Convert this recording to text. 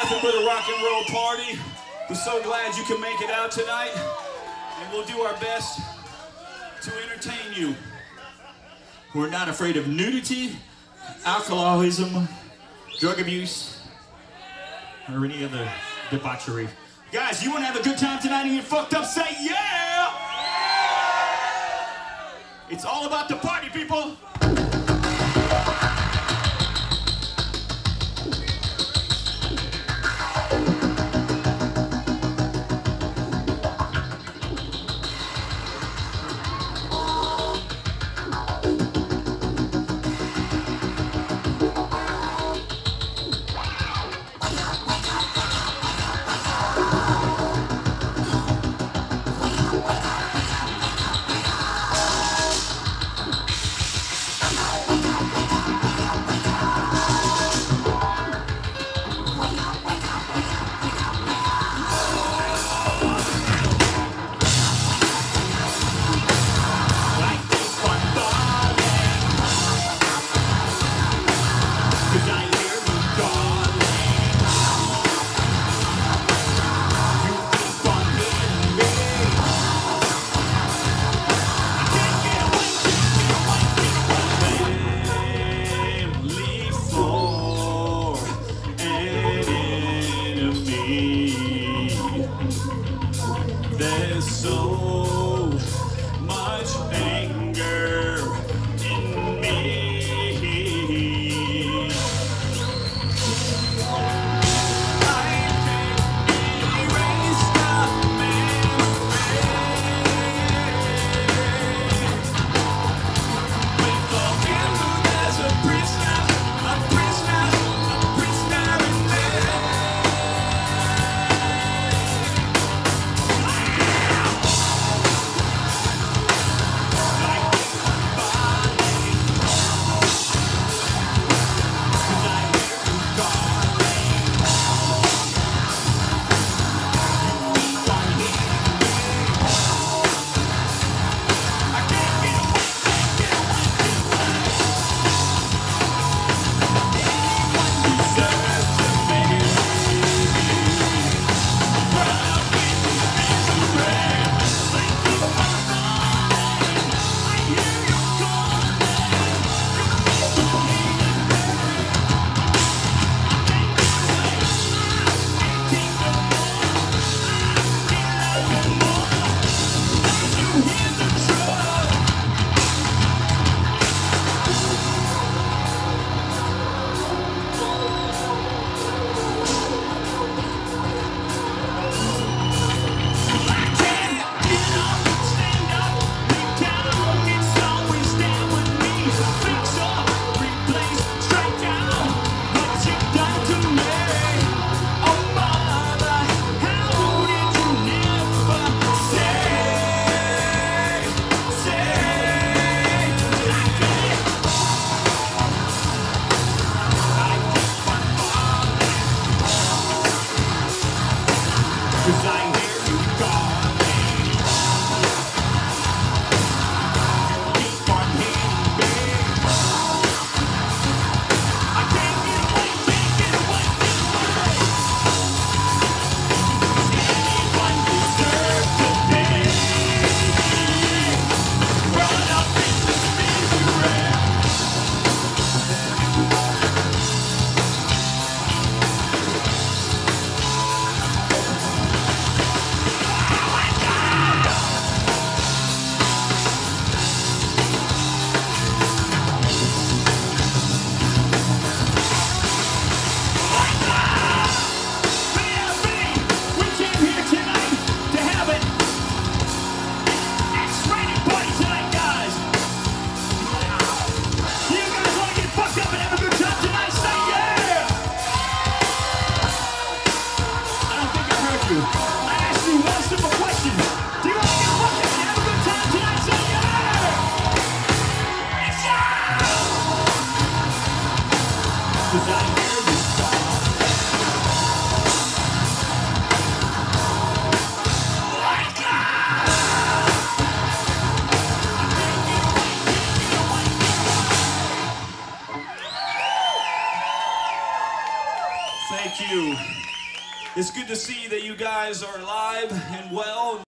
nothing but a rock and roll party. We're so glad you can make it out tonight, and we'll do our best to entertain you. We're not afraid of nudity, alcoholism, drug abuse, or any other debauchery. Guys, you want to have a good time tonight and get fucked up? Say yeah! It's all about the party, people. There's so much anger in me. I can't erase the memory. With the there's a prisoner in me. Thank you. It's good to see that you guys are alive and well.